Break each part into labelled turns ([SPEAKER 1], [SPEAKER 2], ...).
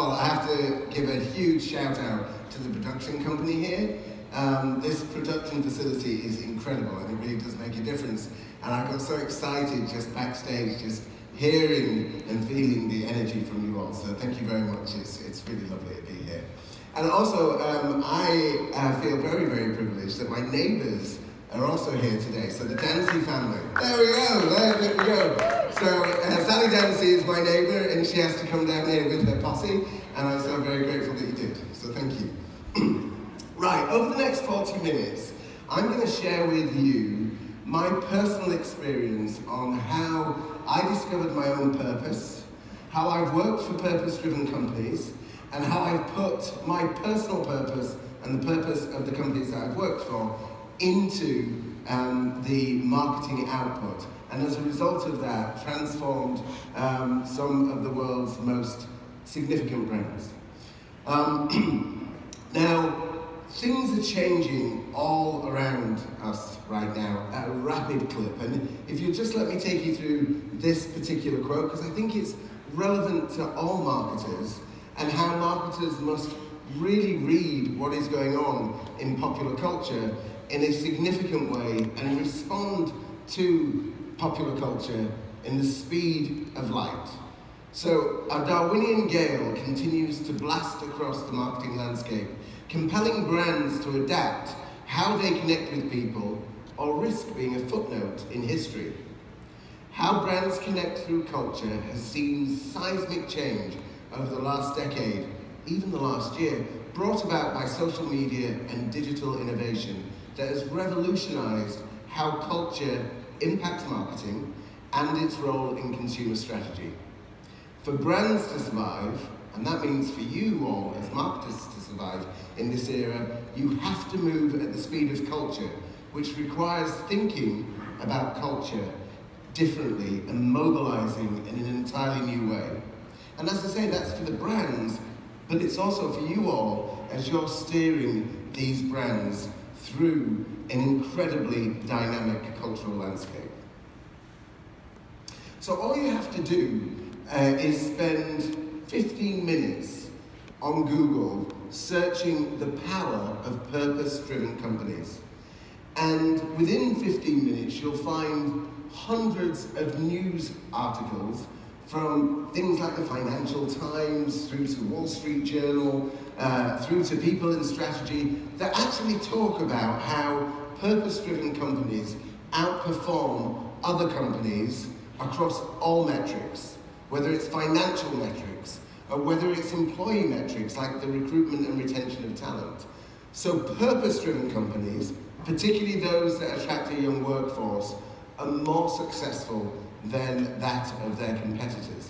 [SPEAKER 1] all, I have to give a huge shout out to the production company here. This production facility is incredible and it really does make a difference. And I got so excited just backstage, just hearing and feeling the energy from you all. So thank you very much. It's really lovely to be here. And also, I feel very, very privileged that my neighbours are also here today. So the Dancy family. There we go. So Sally Dancy is my neighbour and she has to come down here with her posse. And I'm so very grateful that you did. So thank you. Right, over the next 40 minutes, I'm going to share with you my personal experience on how I discovered my own purpose, how I've worked for purpose-driven companies, and how I've put my personal purpose and the purpose of the companies that I've worked for into the marketing output. And as a result of that, transformed some of the world's most significant brands. Now, things are changing all around us right now at a rapid clip. And if you just let me take you through this particular quote, because I think it's relevant to all marketers and how marketers must really read what is going on in popular culture in a significant way and respond to popular culture in the speed of light. So a Darwinian gale continues to blast across the marketing landscape, compelling brands to adapt how they connect with people or risk being a footnote in history. How brands connect through culture has seen seismic change over the last decade, even the last year, brought about by social media and digital innovation that has revolutionized how culture impacts marketing and its role in consumer strategy. For brands to survive, and that means for you all as marketers to survive in this era, you have to move at the speed of culture, which requires thinking about culture differently and mobilizing in an entirely new way. And as I say, that's for the brands, but it's also for you all as you're steering these brands through an incredibly dynamic cultural landscape. So all you have to do is spend 15 minutes on Google searching the power of purpose-driven companies. And within 15 minutes, you'll find hundreds of news articles from things like the Financial Times, through to Wall Street Journal, through to People in Strategy, that actually talk about how purpose-driven companies outperform other companies across all metrics, whether it's financial metrics, or whether it's employee metrics like the recruitment and retention of talent. So purpose-driven companies, particularly those that attract a young workforce, are more successful than that of their competitors.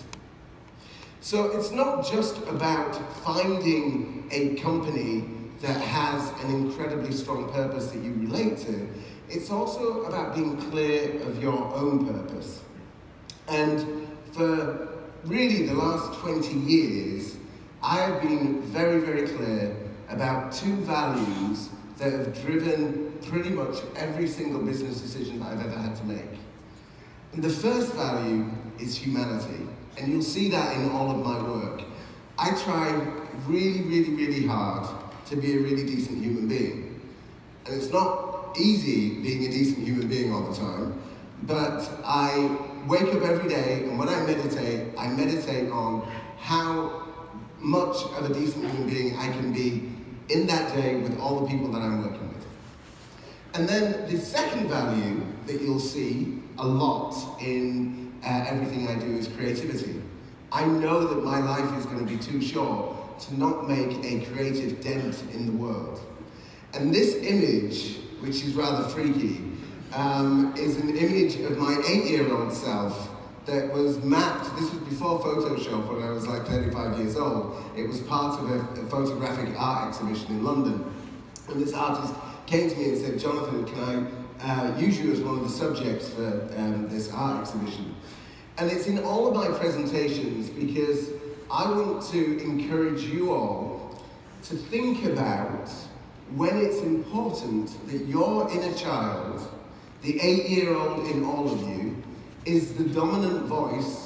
[SPEAKER 1] So it's not just about finding a company that has an incredibly strong purpose that you relate to, it's also about being clear of your own purpose. And for really the last 20 years, I have been very, very clear about two values that have driven pretty much every single business decision that I've ever had to make. And the first value is humanity, and you'll see that in all of my work. I try really, really, really hard to be a really decent human being. And it's not easy being a decent human being all the time, but I wake up every day, and when I meditate on how much of a decent human being I can be in that day with all the people that I'm working with. And then the second value that you'll see a lot in everything I do is creativity. I know that my life is going to be too short to not make a creative dent in the world. And this image, which is rather freaky, is an image of my 8-year-old self that was mapped. This was before Photoshop, when I was like 35 years old. It was part of a photographic art exhibition in London. And this artist came to me and said, "Jonathan, can I use you as one of the subjects for this art exhibition?" And it's in all of my presentations because I want to encourage you all to think about when it's important that your inner child, the 8-year-old in all of you, is the dominant voice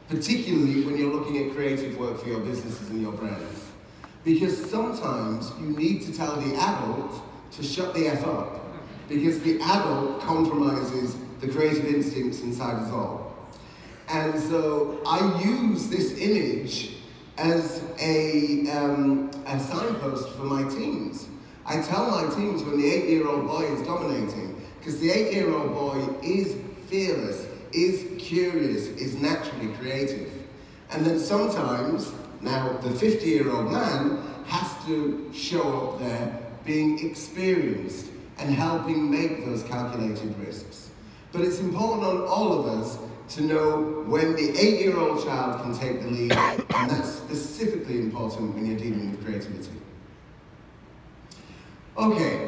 [SPEAKER 1] particularly when you're looking at creative work for your businesses and your brands. Because sometimes you need to tell the adult to shut the F up, because the adult compromises the creative instincts inside us all. And so I use this image as a signpost for my teams. I tell my teams when the 8-year-old boy is dominating, because the 8-year-old boy is fearless, is curious, is naturally creative. And then sometimes, now the 50-year-old man has to show up there being experienced and helping make those calculated risks. But it's important on all of us to know when the 8-year-old child can take the lead, and that's specifically important when you're dealing with creativity. Okay,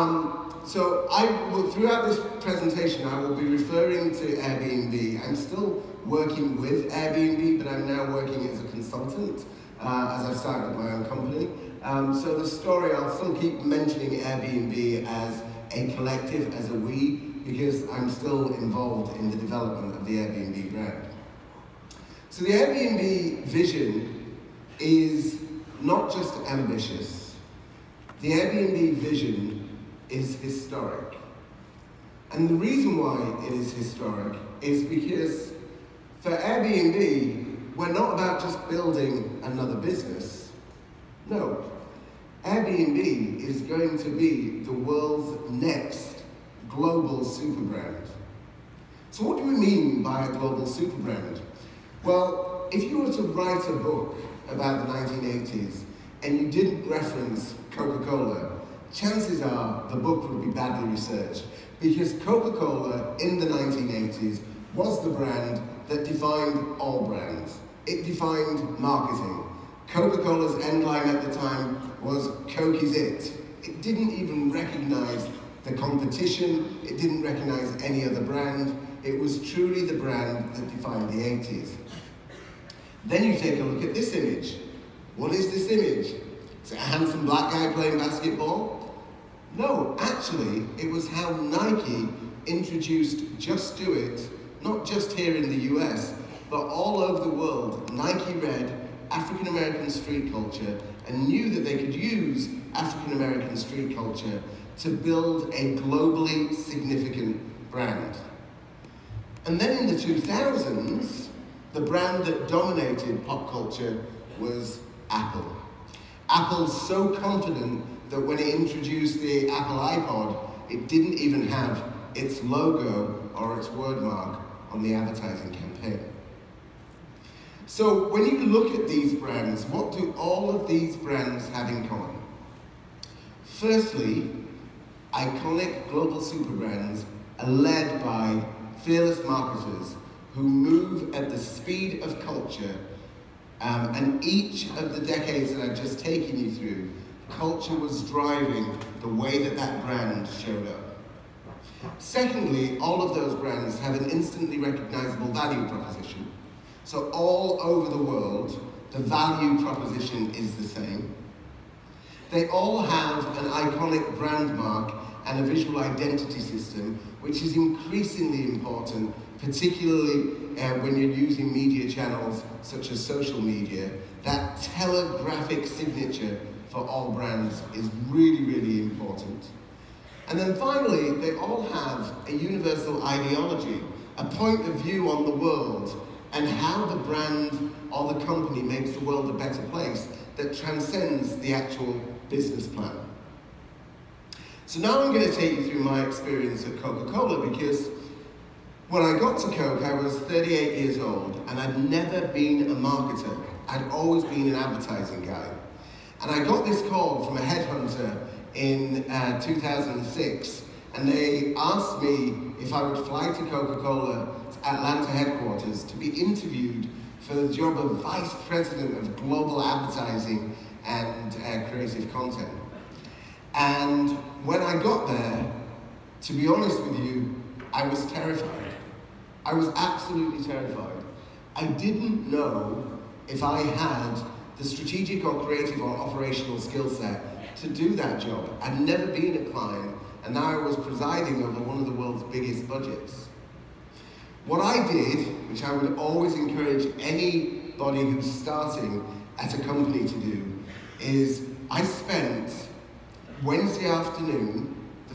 [SPEAKER 1] so throughout this presentation, I will be referring to Airbnb. I'm still working with Airbnb, but I'm now working as a consultant, as I've started my own company. So the story, I'll still keep mentioning Airbnb as a collective, as a we, because I'm still involved in the development of the Airbnb brand. So the Airbnb vision is not just ambitious. The Airbnb vision is historic. And the reason why it is historic is because for Airbnb, we're not about just building another business. No. Airbnb is going to be the world's next global superbrand. So what do we mean by a global superbrand? Well, if you were to write a book about the 1980s and you didn't reference Coca-Cola, chances are the book would be badly researched, because Coca-Cola in the 1980s was the brand that defined all brands. It defined marketing. Coca-Cola's end line at the time was "Coke is it." It didn't even recognize the competition, it didn't recognize any other brand. It was truly the brand that defined the 80s. Then you take a look at this image. What is this image? Is it a handsome black guy playing basketball? No, actually, it was how Nike introduced Just Do It, not just here in the US, but all over the world. Nike read African American street culture and knew that they could use African American street culture to build a globally significant brand. And then in the 2000s, the brand that dominated pop culture was Apple. Apple's so confident that when it introduced the Apple iPod, it didn't even have its logo or its wordmark on the advertising campaign. So when you look at these brands, what do all of these brands have in common? Firstly, iconic global superbrands are led by fearless marketers who move at the speed of culture, and each of the decades that I've just taken you through, culture was driving the way that that brand showed up. Secondly, all of those brands have an instantly recognizable value proposition. So all over the world, the value proposition is the same. They all have an iconic brand mark and a visual identity system, which is increasingly important, particularly when you're using media channels such as social media. That telegraphic signature for all brands is really, really important. And then finally, they all have a universal ideology, a point of view on the world, and how the brand or the company makes the world a better place that transcends the actual business plan. So now I'm going to take you through my experience at Coca-Cola, because when I got to Coke, I was 38 years old, and I'd never been a marketer. I'd always been an advertising guy. And I got this call from a headhunter in 2006, and they asked me if I would fly to Coca-Cola Atlanta headquarters to be interviewed for the job of Vice President of Global Advertising and Creative Content. And when I got there, to be honest with you, I was terrified. I was absolutely terrified. I didn't know if I had the strategic or creative or operational skill set to do that job. I'd never been a client, and now I was presiding over one of the world's biggest budgets. What I did which I would always encourage anybody who's starting at a company to do, is I spent Wednesday afternoon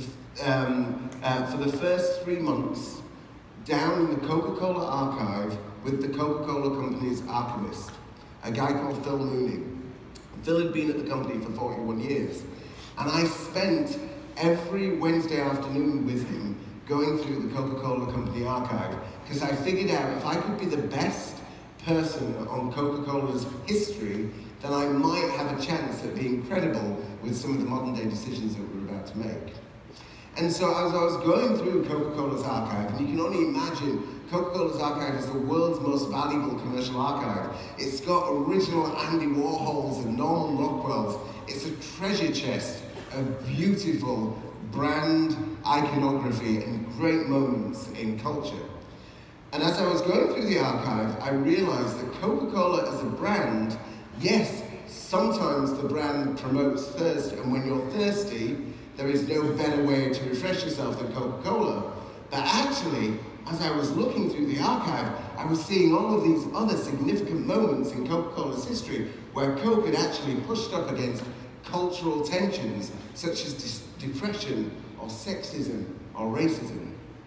[SPEAKER 1] for the first 3 months down in the Coca-Cola archive with the Coca-Cola Company's archivist, a guy called Phil Mooney. Phil had been at the company for 41 years, and I spent every Wednesday afternoon with him going through the Coca-Cola Company archive, because I figured out if I could be the best person on Coca-Cola's history, then I might have a chance at being credible with some of the modern day decisions that we're about to make. And so as I was going through Coca-Cola's archive, and you can only imagine Coca-Cola's archive is the world's most valuable commercial archive. It's got original Andy Warhols and Norman Rockwells. It's a treasure chest of beautiful brand iconography and great moments in culture. And as I was going through the archive, I realized that Coca-Cola as a brand, yes, sometimes the brand promotes thirst, and when you're thirsty, there is no better way to refresh yourself than Coca-Cola. But actually, as I was looking through the archive, I was seeing all of these other significant moments in Coca-Cola's history where Coke had actually pushed up against cultural tensions such as depression or sexism or racism.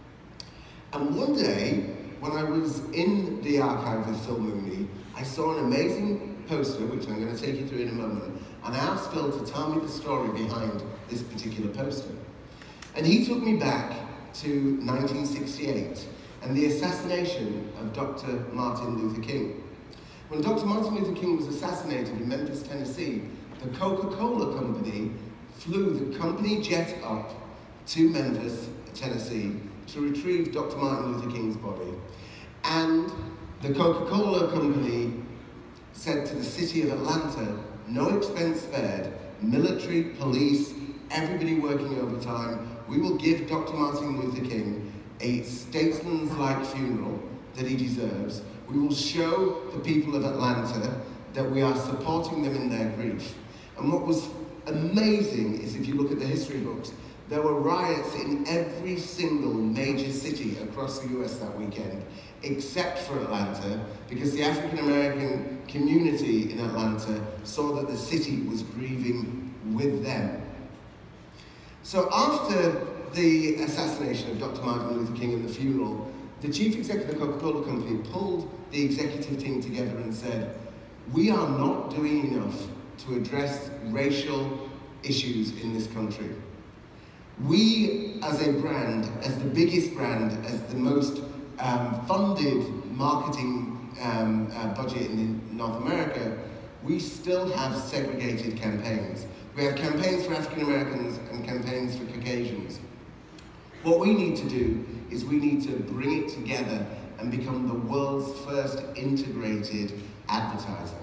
[SPEAKER 1] And one day, when I was in the archive with Phil Mooney, I saw an amazing poster, which I'm going to take you through in a moment, and I asked Phil to tell me the story behind this particular poster. And he took me back to 1968 and the assassination of Dr. Martin Luther King. When Dr. Martin Luther King was assassinated in Memphis, Tennessee, the Coca-Cola Company flew the company jet up to Memphis, Tennessee, to retrieve Dr. Martin Luther King's body. And the Coca-Cola Company said to the city of Atlanta, no expense spared, military, police, everybody working overtime, we will give Dr. Martin Luther King a statesman's-like funeral that he deserves. We will show the people of Atlanta that we are supporting them in their grief. And what was amazing is, if you look at the history books, there were riots in every single major city across the US that weekend, except for Atlanta, because the African American community in Atlanta saw that the city was grieving with them. So after the assassination of Dr. Martin Luther King and the funeral, the chief executive of the Coca-Cola Company pulled the executive team together and said, we are not doing enough to address racial issues in this country. We, as a brand, as the biggest brand, as the most funded marketing budget in North America, we still have segregated campaigns. We have campaigns for African Americans and campaigns for Caucasians. What we need to do is we need to bring it together and become the world's first integrated advertiser.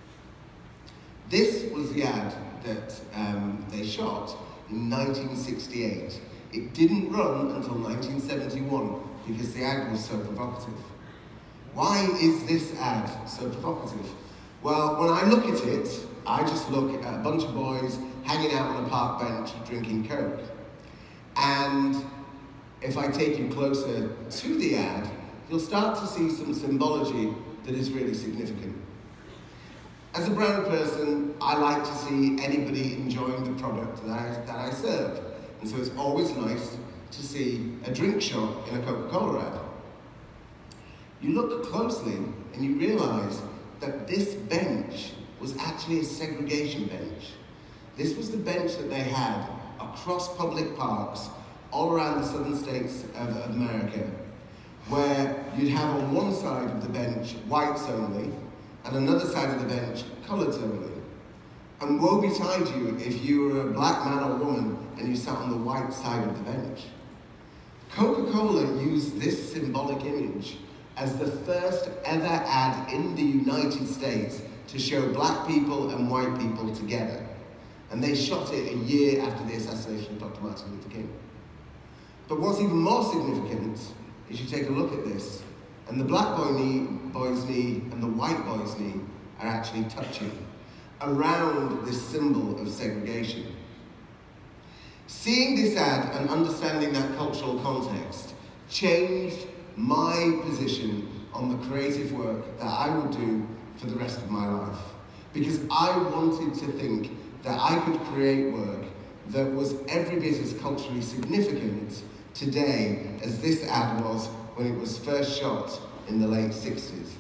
[SPEAKER 1] This was the ad that they shot in 1968. It didn't run until 1971 because the ad was so provocative. Why is this ad so provocative? Well, when I look at it, I just look at a bunch of boys hanging out on a park bench drinking Coke. And if I take you closer to the ad, you'll start to see some symbology that is really significant. As a brand person, I like to see anybody enjoying the product that I serve. And so it's always nice to see a drink shop in a Coca-Cola ad. You look closely and you realize that this bench was actually a segregation bench. This was the bench that they had across public parks all around the southern states of America, where you'd have on one side of the bench whites only, and another side of the bench coloureds only. And woe betide you if you were a black man or woman and you sat on the white side of the bench. Coca-Cola used this symbolic image as the first ever ad in the United States to show black people and white people together. And they shot it a year after the assassination of Dr. Martin Luther King. But what's even more significant is you take a look at this, and the black boy's knee and the white boy's knee are actually touching around this symbol of segregation. Seeing this ad and understanding that cultural context changed my position on the creative work that I would do for the rest of my life. Because I wanted to think that I could create work that was every bit as culturally significant today as this ad was when it was first shot in the late 60s.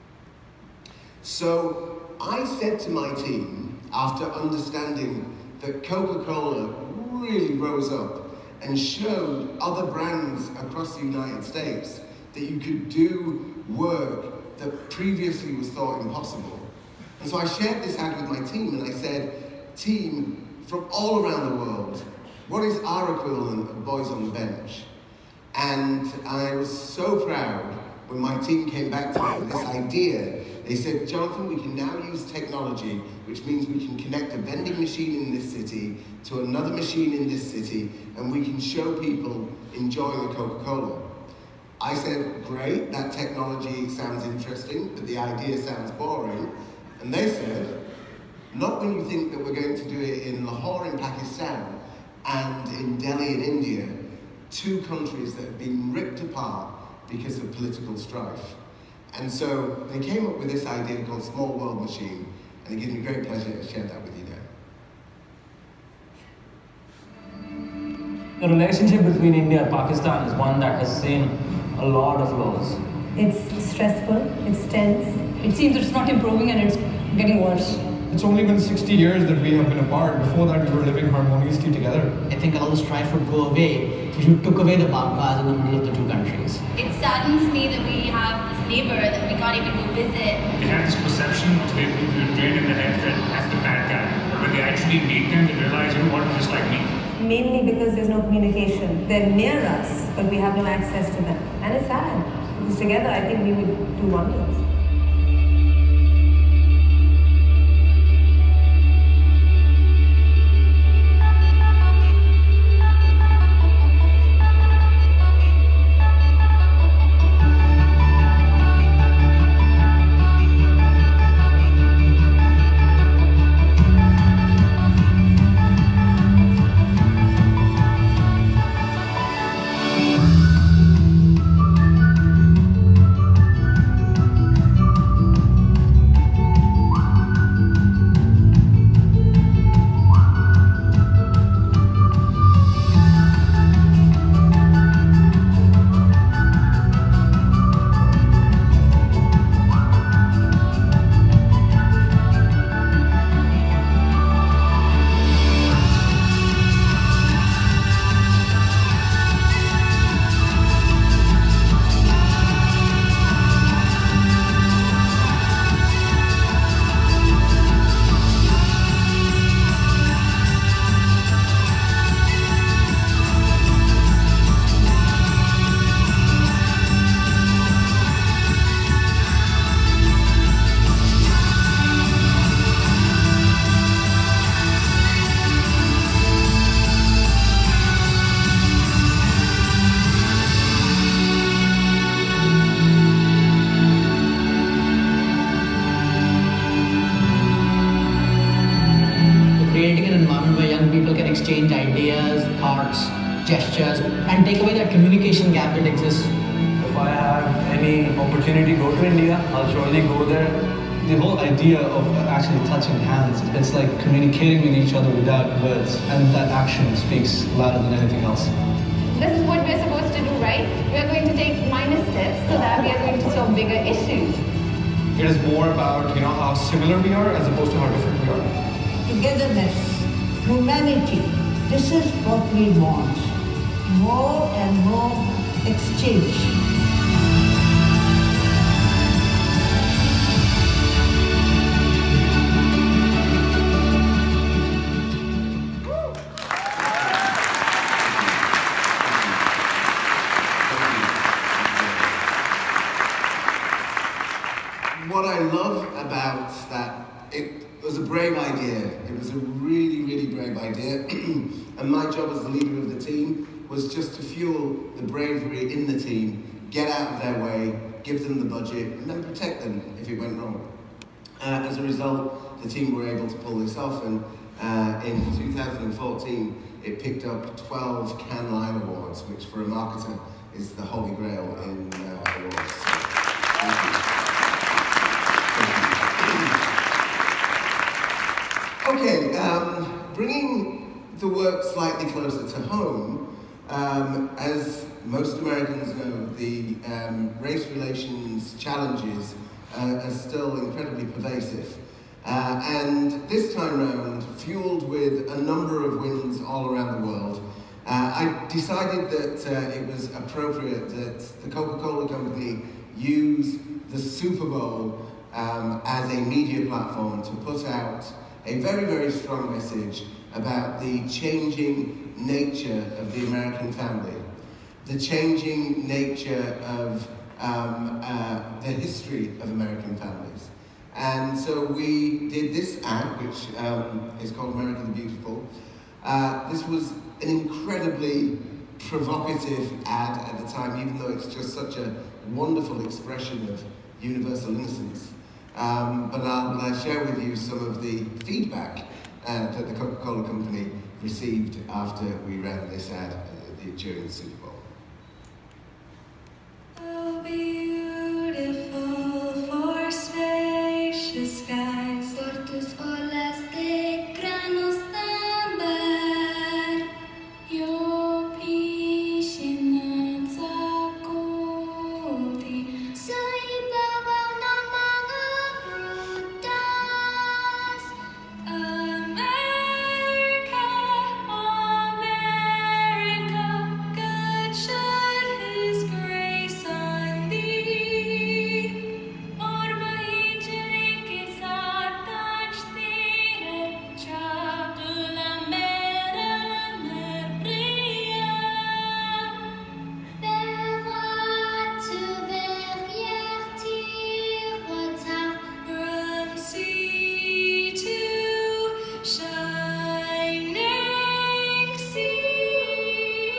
[SPEAKER 1] So I said to my team, after understanding that Coca-Cola really rose up and showed other brands across the United States that you could do work that previously was thought impossible. And so I shared this ad with my team, and I said, team, from all around the world, what is our equivalent of Boys on the Bench? And I was so proud when my team came back to me with this idea. They said, Jonathan, we can now use technology, which means we can connect a vending machine in this city to another machine in this city, and we can show people enjoying a Coca-Cola. I said, great, that technology sounds interesting, but the idea sounds boring. And they said, not when you think that we're going to do it in Lahore in Pakistan and in Delhi in India, two countries that have been ripped apart because of political strife. And so they came up with this idea called Small World Machine, and it gives me great pleasure to share that with you now.
[SPEAKER 2] The relationship between India and Pakistan is one that has seen a lot of lows.
[SPEAKER 3] It's stressful, it's tense.
[SPEAKER 4] It seems it's not improving and it's getting worse.
[SPEAKER 5] It's only been 60 years that we have been apart. Before that, we were living harmoniously together.
[SPEAKER 6] I think all the strife would go away if you took away the babkas in the middle of the two countries.
[SPEAKER 7] It saddens me that we have this neighbor that we can't even go visit.
[SPEAKER 8] They have this perception which they've been trained in their head that that's the bad guy. But when they actually meet them, they realize, you know what, just like me.
[SPEAKER 3] Mainly because there's no communication. They're near us, but we have no access to them. And it's sad, because together I think we would do wonders.
[SPEAKER 6] Exchange ideas, thoughts, gestures, and take away that communication gap that exists.
[SPEAKER 2] If I have any opportunity to go to India, I'll surely go there.
[SPEAKER 9] The whole idea of actually touching hands, it's like communicating with each other without words, and that action speaks louder than anything else.
[SPEAKER 7] This is what we're supposed to do, right? We are going to take minor steps so that we are going to solve bigger issues.
[SPEAKER 5] It is more about, how similar we are as opposed to how different we are.
[SPEAKER 10] Togetherness, humanity, this is what we want. More and more exchange.
[SPEAKER 1] What I love about that, it was a brave idea. It was a really, really brave idea. And my job as the leader of the team was just to fuel the bravery in the team, get out of their way, give them the budget, and then protect them if it went wrong. As a result, the team were able to pull this off, and in 2014, it picked up 12 Cannes Lion Awards, which for a marketer is the holy grail in awards. Okay, bringing the work slightly closer to home, as most Americans know, the race relations challenges are still incredibly pervasive. And this time round, fueled with a number of wins all around the world, I decided that it was appropriate that the Coca-Cola Company use the Super Bowl as a media platform to put out a very, very strong message about the changing nature of the American family, the changing nature of the history of American families. And so we did this ad, which is called America the Beautiful. This was an incredibly provocative ad at the time, even though it's just such a wonderful expression of universal innocence. But I'll share with you some of the feedback that the Coca-Cola Company received after we ran this ad during the Super Bowl.
[SPEAKER 11] Oh, beautiful for spacious skies, por tus olas de grano estándar, yo piscinanza kuti, soy baba na mga brutas. America, America, God shed His grace on thee. Orba hijri ke saath aaj tere chad la mera priya. Bevat to verhjertir wat from sea to shining sea.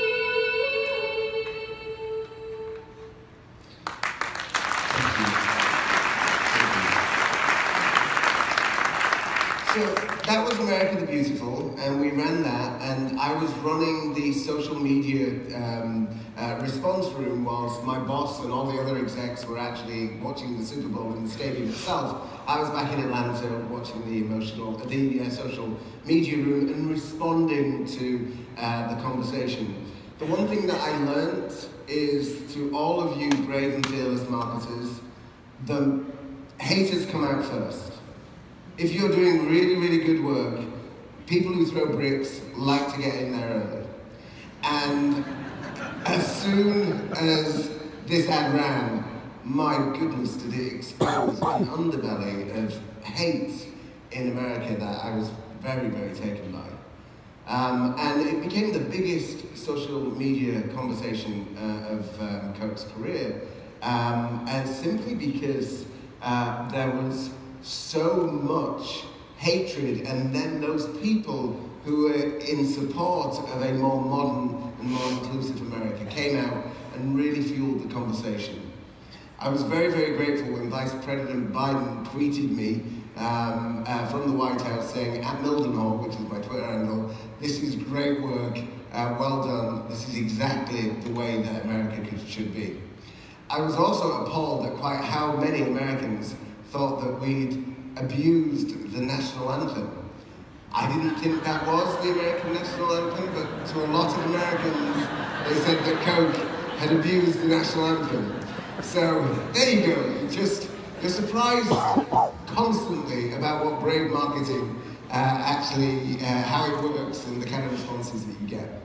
[SPEAKER 1] So that was America the Beautiful, and we ran that, and I was running the social media response room whilst my boss and all the other execs were actually watching the Super Bowl in the stadium itself. I was back in Atlanta watching the social media room and responding to the conversation. The one thing that I learned is, to all of you brave and fearless marketers, the haters come out first. If you're doing really, really good work, people who throw bricks like to get in there early. And as soon as this ad ran, my goodness, did it expose an underbelly of hate in America that I was very, very taken by. And it became the biggest social media conversation of Coke's career, and simply because there was so much hatred, and then those people who were in support of a more modern and more inclusive America came out and really fueled the conversation. I was very, very grateful when Vice President Biden tweeted me from the White House saying, at Mildenhall, which is my Twitter handle, "This is great work, well done, this is exactly the way that America should be." I was also appalled at quite how many Americans thought that we'd abused the national anthem. I didn't think that was the American national anthem, but to a lot of Americans, they said that Coke had abused the national anthem. So there you go. You're surprised constantly about what brave marketing actually, how it works and the kind of responses that you get.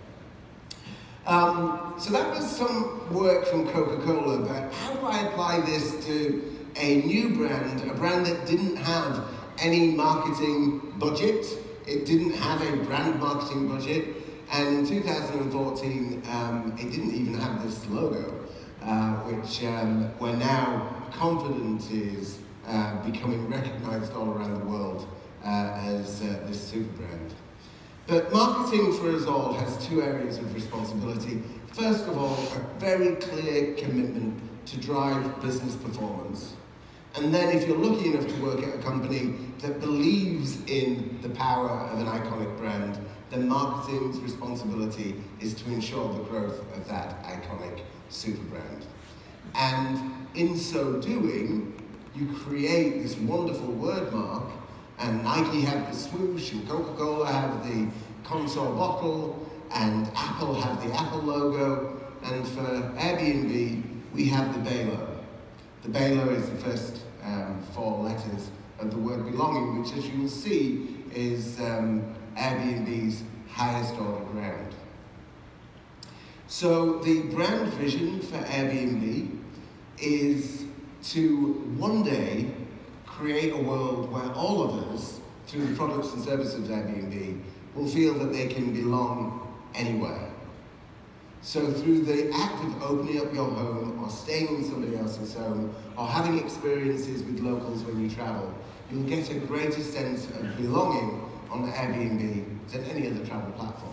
[SPEAKER 1] So that was some work from Coca-Cola, but how do I apply this to a new brand, a brand that didn't have any marketing budget? It didn't have a brand marketing budget, and in 2014, it didn't even have this logo, which we're now confident is becoming recognized all around the world as this SuperBrand. But marketing for us all has two areas of responsibility. First of all, a very clear commitment to drive business performance. And then if you're lucky enough to work at a company that believes in the power of an iconic brand, then marketing's responsibility is to ensure the growth of that iconic super brand. And in so doing, you create this wonderful word mark, and Nike have the swoosh, and Coca-Cola have the console bottle, and Apple have the Apple logo, and for Airbnb, we have the Balo. The Balo is the first 4 letters of the word belonging, which, as you will see, is Airbnb's highest order ground. So the brand vision for Airbnb is to one day create a world where all of us, through the products and services of Airbnb, will feel that they can belong anywhere. So through the act of opening up your home, or staying in somebody else's home, or having experiences with locals when you travel, you'll get a greater sense of belonging on Airbnb than any other travel platform.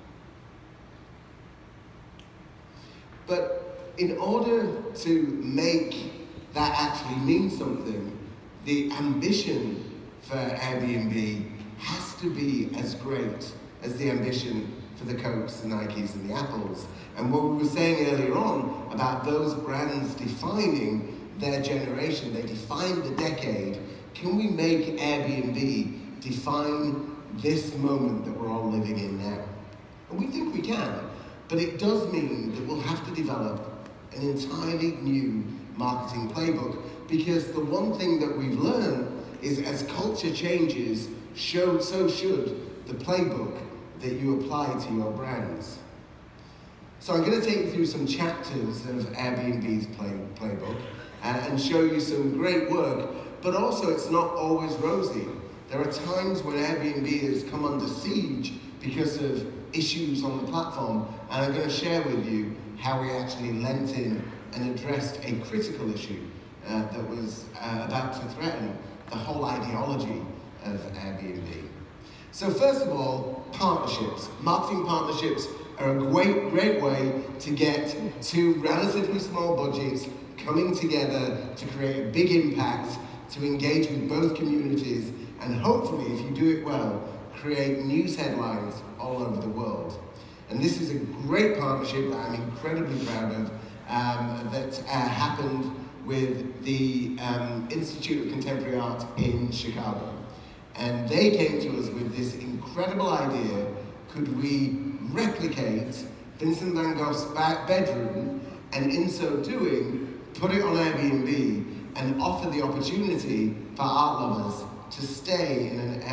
[SPEAKER 1] But in order to make that actually mean something, the ambition for Airbnb has to be as great as the ambition for the Cokes, the Nikes, and the Apples. And what we were saying earlier on about those brands defining their generation, they define the decade, can we make Airbnb define this moment that we're all living in now? And we think we can, but it does mean that we'll have to develop an entirely new marketing playbook, because the one thing that we've learned is as culture changes, so should the playbook that you apply to your brands. So I'm going to take you through some chapters of Airbnb's playbook and show you some great work, but also it's not always rosy. There are times when Airbnb has come under siege because of issues on the platform, and I'm going to share with you how we actually leant in and addressed a critical issue that was about to threaten the whole ideology of Airbnb. So first of all, partnerships. Marketing partnerships are a great way to get two relatively small budgets coming together to create a big impact, to engage with both communities, and hopefully, if you do it well, create news headlines all over the world. And this is a great partnership that I'm incredibly proud of, that happened with the Institute of Contemporary Art in Chicago. And they came to us with this incredible idea: could we replicate Vincent van Gogh's bedroom, and in so doing, put it on Airbnb and offer the opportunity for art lovers to stay in an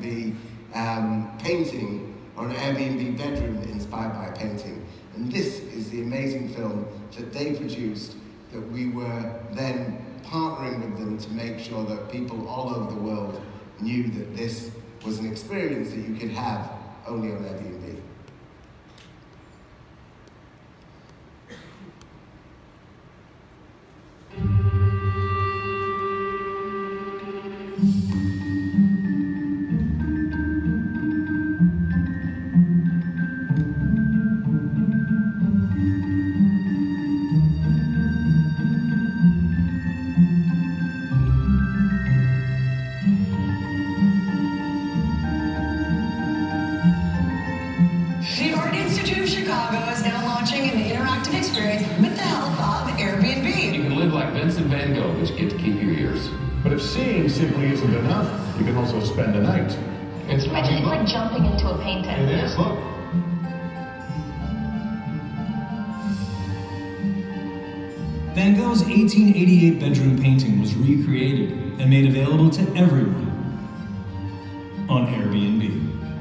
[SPEAKER 1] Airbnb painting, or an Airbnb bedroom inspired by a painting. And this is the amazing film that they produced, that we were then partnering with them to make sure that people all over the world knew that this was an experience that you could have only on Airbnb.
[SPEAKER 12] Seeing simply isn't enough. You can also spend a night.
[SPEAKER 7] It's like jumping into a painting.
[SPEAKER 12] It is, look.
[SPEAKER 13] Van Gogh's 1888 bedroom painting was recreated and made available to everyone on Airbnb.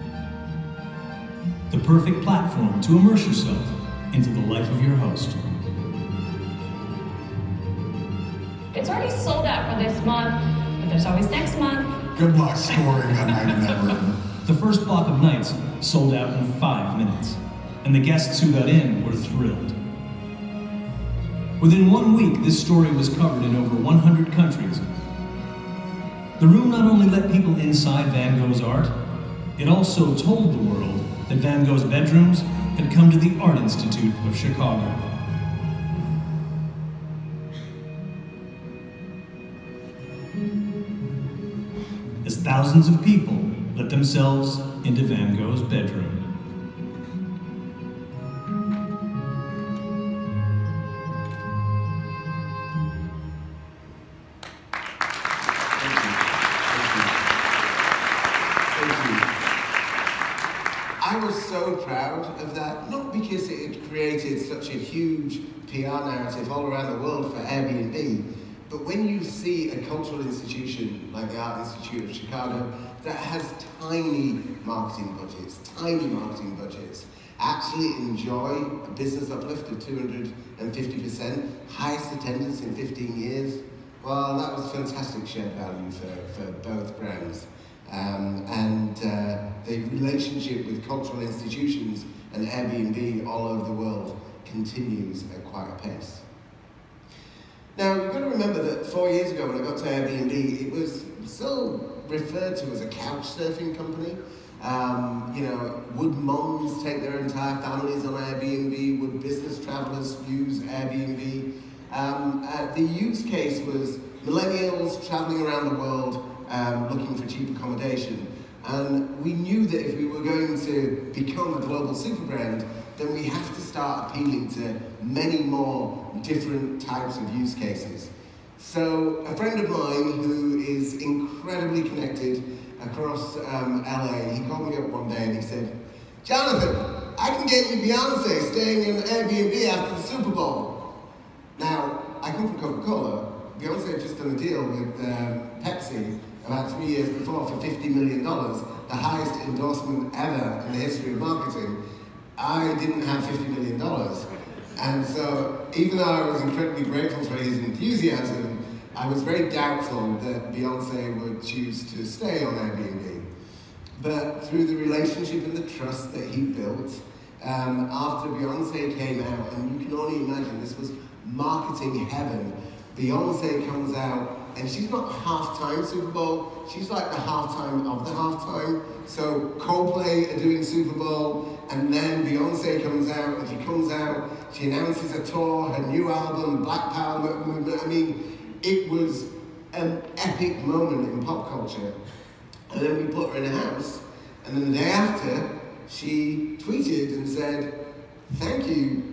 [SPEAKER 13] The perfect platform to immerse yourself into the life of your host.
[SPEAKER 14] It's already sold out for this month, but there's always next month.
[SPEAKER 12] Good luck scoring a night in that room.
[SPEAKER 13] The first block of nights sold out in 5 minutes, and the guests who got in were thrilled. Within 1 week, this story was covered in over 100 countries. The room not only let people inside Van Gogh's art, it also told the world that Van Gogh's bedrooms had come to the Art Institute of Chicago. As thousands of people let themselves into Van Gogh's bedroom.
[SPEAKER 1] Thank you. I was so proud of that, not because it had created such a huge PR narrative all around the world for Airbnb, but when you see a cultural institution like the Art Institute of Chicago that has tiny marketing budgets, actually enjoy a business uplift of 250%, highest attendance in 15 years, well, that was fantastic shared value for both brands. The relationship with cultural institutions and Airbnb all over the world continues at quite a pace. Now, you've got to remember that 4 years ago when I got to Airbnb, it was still referred to as a couch surfing company. Would moms take their entire families on Airbnb? Would business travelers use Airbnb? The use case was millennials traveling around the world looking for cheap accommodation. And we knew that if we were going to become a global superbrand, then we have to start appealing to many more different types of use cases. So a friend of mine who is incredibly connected across LA, he called me up one day and he said, "Jonathan, I can get you Beyonce staying in Airbnb after the Super Bowl." Now, I come from Coca-Cola. Beyonce had just done a deal with Pepsi about 3 years before for $50 million, the highest endorsement ever in the history of marketing. I didn't have $50 million. And so, even though I was incredibly grateful for his enthusiasm, I was very doubtful that Beyonce would choose to stay on Airbnb. But through the relationship and the trust that he built, after Beyonce came out, and you can only imagine this was marketing heaven, Beyonce comes out, and she's not halftime Super Bowl, she's like the halftime of the halftime. So Coldplay are doing Super Bowl, and then Beyonce comes out, and she comes out, she announces a tour, her new album, Black Power movement. I mean, it was an epic moment in pop culture. And then we put her in a house, and then the day after, she tweeted and said, "Thank you,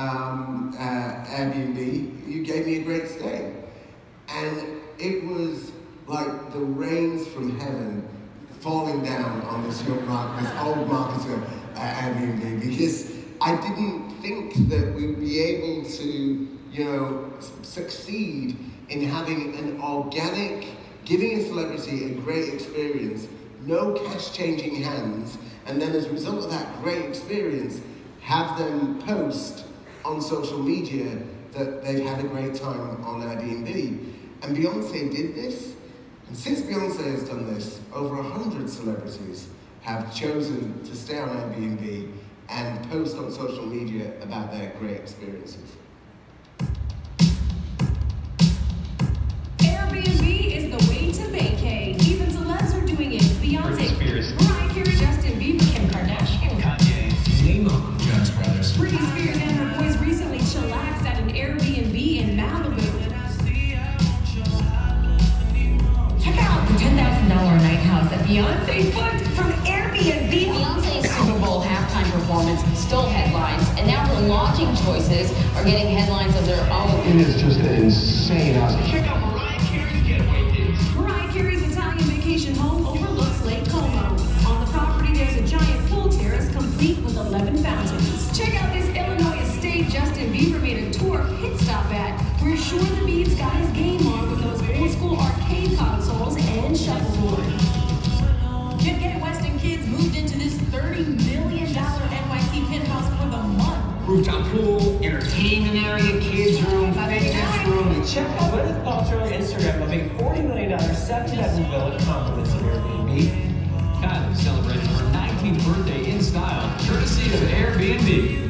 [SPEAKER 1] Airbnb, you gave me a great stay." And it was like the rains from heaven falling down on this young this old marketer at Airbnb, because I didn't think that we would be able to, succeed in having an organic, giving a celebrity a great experience, no cash changing hands, and then as a result of that great experience, have them post on social media that they've had a great time on Airbnb. And Beyonce did this, and since Beyonce has done this, over 100 celebrities have chosen to stay on Airbnb and post on social media about their great experiences.
[SPEAKER 11] Airbnb is the way to vacay. Even celebs are doing it. Beyonce, Mariah Carey, Justin Bieber, Kim Kardashian, Kanye,
[SPEAKER 13] CMO of Jonas Brothers.
[SPEAKER 11] Britney Spears and her boys recently chillaxed at an Airbnb in Malibu. Check out the $10,000 a night house that Beyonce booked from Airbnb.
[SPEAKER 15] Beyonce's Super Bowl halftime performance stole headlines, and now her lodging choices are getting headlines of their own.
[SPEAKER 12] It is just an insane house.
[SPEAKER 11] Check out Mariah Carey's getaway things. Mariah Carey's Italian vacation home overlooks Lake Como. On the property, there's a giant pool terrace complete with 11 fountains. Check out this Illinois estate Justin Bieber made a tour pit stop at, where Sure the Beats got his game on with those old school arcade consoles and shuffleboard. Get Weston kids moved into this $30 million NYC penthouse for the month.
[SPEAKER 16] Rooftop pool, entertainment area, kids room, fitness room.
[SPEAKER 17] Check out Gwyneth Paltrow on Instagram of a $40 million 7-bedroom villa compliments of Airbnb.
[SPEAKER 2] Kylie celebrated her 19th birthday in style, courtesy of Airbnb.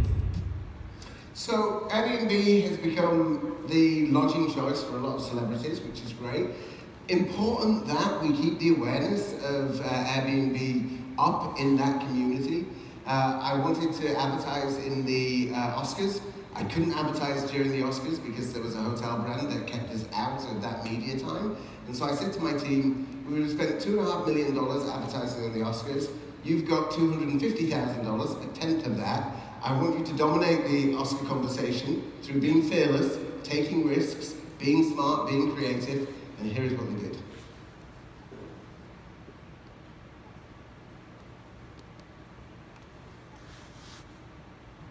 [SPEAKER 1] So Airbnb has become the lodging choice for a lot of celebrities, which is great. Important that we keep the awareness of Airbnb up in that community. I wanted to advertise in the Oscars. I couldn't advertise during the Oscars because there was a hotel brand that kept us out of that media time. And so I said to my team, we would have spent $2.5 million advertising in the Oscars. You've got $250,000, a tenth of that. I want you to dominate the Oscar conversation through being fearless, taking risks, being smart, being creative, and here is what we did.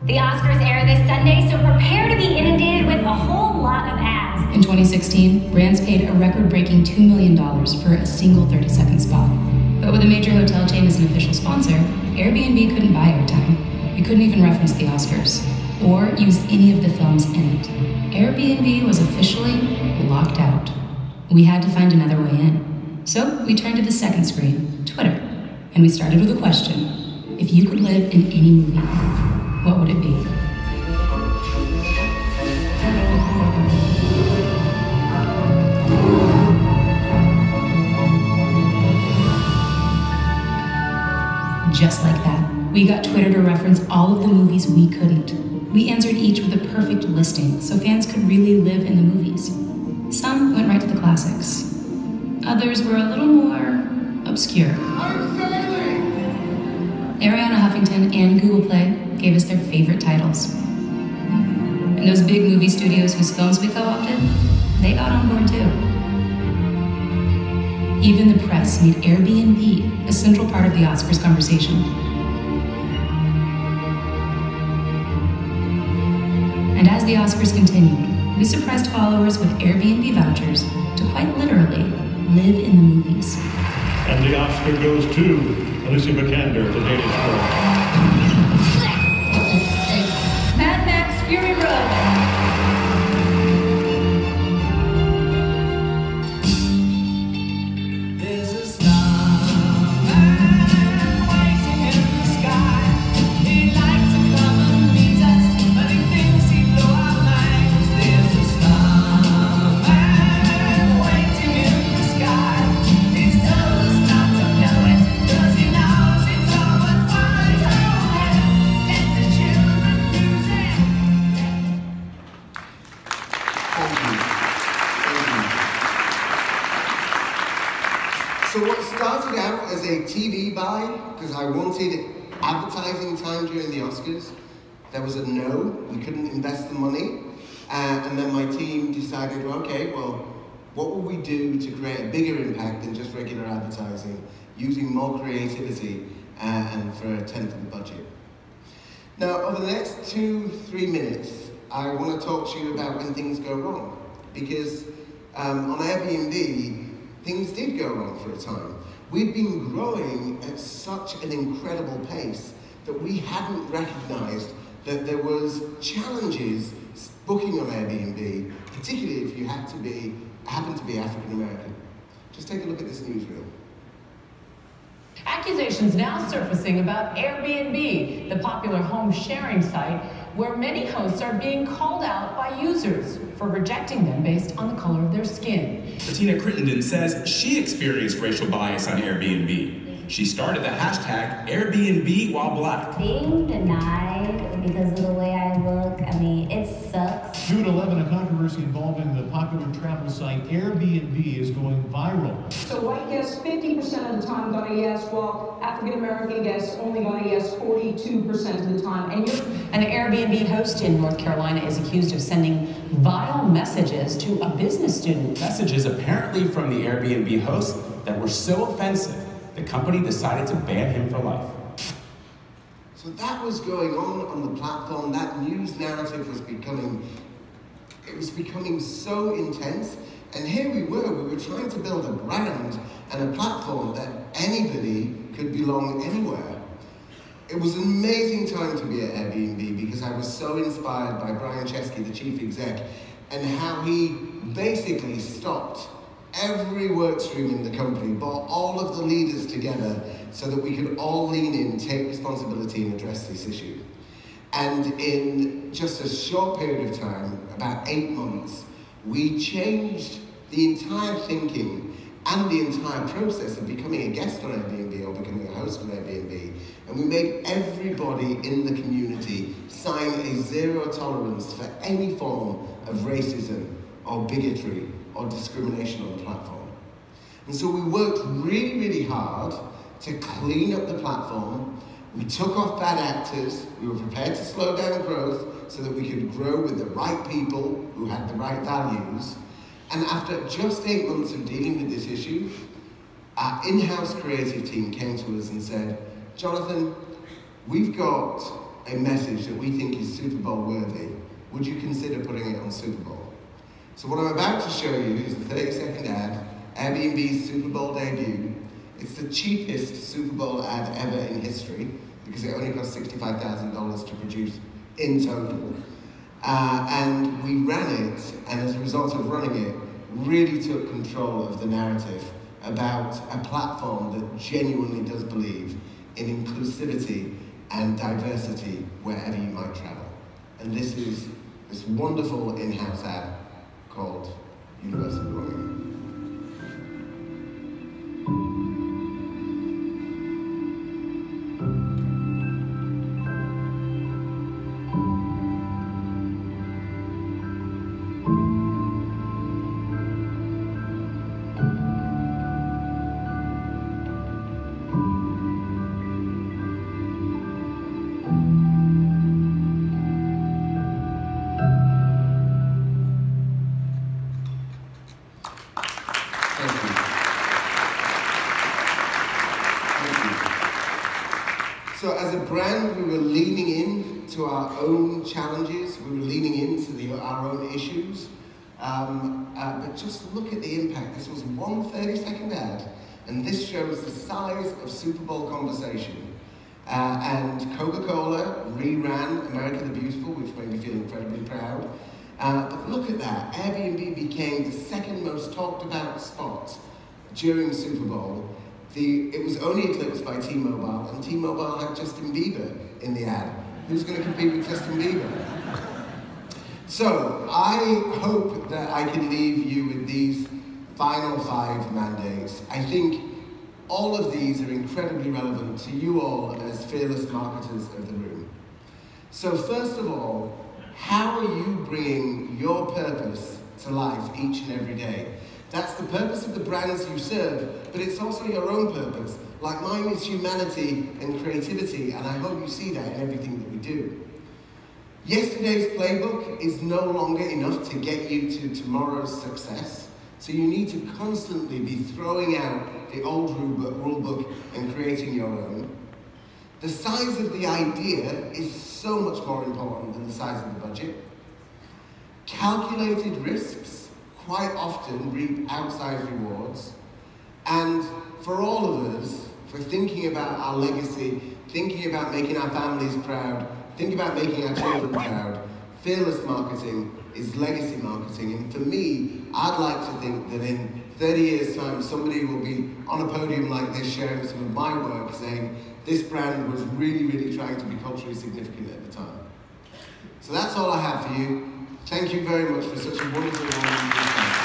[SPEAKER 18] The Oscars air this Sunday, so prepare to be inundated with a whole lot of ads.
[SPEAKER 19] In 2016, brands paid a record-breaking $2 million for a single 30-second spot. But with a major hotel chain as an official sponsor, Airbnb couldn't buy airtime. We couldn't even reference the Oscars, or use any of the films in it. Airbnb was officially locked out. We had to find another way in. So we turned to the second screen, Twitter, and we started with a question. If you could live in any movie, what would it be? Just like that, we got Twitter to reference all of the movies we couldn't. We answered each with a perfect listing, so fans could really live in the movies. Some went right to the classics. Others were a little more obscure. Ariana Huffington and Google Play gave us their favorite titles. And those big movie studios whose films we co-opted, they got on board too. Even the press made Airbnb a central part of the Oscars conversation. And as the Oscars continued, we surprised followers with Airbnb vouchers to quite literally live in the movies.
[SPEAKER 12] And the Oscar goes to Alicia Vikander, The Danish Girl.
[SPEAKER 3] Mad Max Fury Road.
[SPEAKER 1] Started out as a TV buy because I wanted advertising time during the Oscars. There was a no, we couldn't invest the money. And then my team decided, well, okay, well, what will we do to create a bigger impact than just regular advertising, using more creativity and for a tenth of the budget? Now, over the next 2-3 minutes, I want to talk to you about when things go wrong. Because on Airbnb, things did go wrong for a time. We'd been growing at such an incredible pace that we hadn't recognized that there was challenges booking on Airbnb, particularly if you happen to be African American. Just take a look at this newsreel.
[SPEAKER 20] Accusations now surfacing about Airbnb, the popular home sharing site, where many hosts are being called out by users for rejecting them based on the color of their skin.
[SPEAKER 21] Bettina Crittenden says she experienced racial bias on Airbnb. She started the hashtag Airbnb while black.
[SPEAKER 22] Being denied because of the way I look, I mean, it sucks.
[SPEAKER 12] June 11, a controversy involving the popular travel site Airbnb is going viral.
[SPEAKER 23] So white guests 50% of the time got a yes, while African American guests only got a yes 42% of the time.
[SPEAKER 20] And an Airbnb host in North Carolina is accused of sending vile messages to a business student.
[SPEAKER 21] Messages apparently from the Airbnb host that were so offensive, the company decided to ban him for life.
[SPEAKER 1] So that was going on the platform. That news narrative was becoming so intense. And here we were trying to build a brand and a platform that anybody could belong anywhere. It was an amazing time to be at Airbnb because I was so inspired by Brian Chesky, the chief exec, and how he basically stopped every work stream in the company, brought all of the leaders together so that we could all lean in, take responsibility and address this issue. And in just a short period of time, about 8 months, we changed the entire thinking and the entire process of becoming a guest on Airbnb or becoming a host on Airbnb. And we made everybody in the community sign a zero tolerance for any form of racism or bigotry or discrimination on the platform. And so we worked really, really hard to clean up the platform. We took off bad actors. We were prepared to slow down growth so that we could grow with the right people who had the right values. And after just 8 months of dealing with this issue, our in-house creative team came to us and said, Jonathan, we've got a message that we think is Super Bowl worthy, would you consider putting it on Super Bowl? So what I'm about to show you is a 30-second ad, Airbnb's Super Bowl debut. It's the cheapest Super Bowl ad ever in history because it only cost $65,000 to produce in total. And we ran it, and as a result of running it, really took control of the narrative about a platform that genuinely does believe in inclusivity and diversity wherever you might travel. And this is this wonderful in-house ad called Universal Belonging. So as a brand, we were leaning into our own challenges, we were leaning into our own issues, but just look at the impact. This was one 30-second ad, and this shows the size of Super Bowl conversation. And Coca-Cola reran America the Beautiful, which made me feel incredibly proud. But look at that, Airbnb became the second most talked about spot during Super Bowl. It was only eclipsed by T-Mobile, and T-Mobile had Justin Bieber in the ad. Who's going to compete with Justin Bieber? So, I hope that I can leave you with these final 5 mandates. I think all of these are incredibly relevant to you all as fearless marketers of the room. So first of all, how are you bringing your purpose to life each and every day? That's the purpose of the brands you serve, but it's also your own purpose. Like mine is humanity and creativity, and I hope you see that in everything that we do. Yesterday's playbook is no longer enough to get you to tomorrow's success, so you need to constantly be throwing out the old rule book and creating your own. The size of the idea is so much more important than the size of the budget. Calculated risks quite often reap outsized rewards. And for all of us, for thinking about our legacy, thinking about making our families proud, thinking about making our children proud, fearless marketing is legacy marketing. And for me, I'd like to think that in 30 years' time, somebody will be on a podium like this sharing some of my work saying, this brand was really, really trying to be culturally significant at the time. So that's all I have for you. Thank you very much for such a wonderful morning.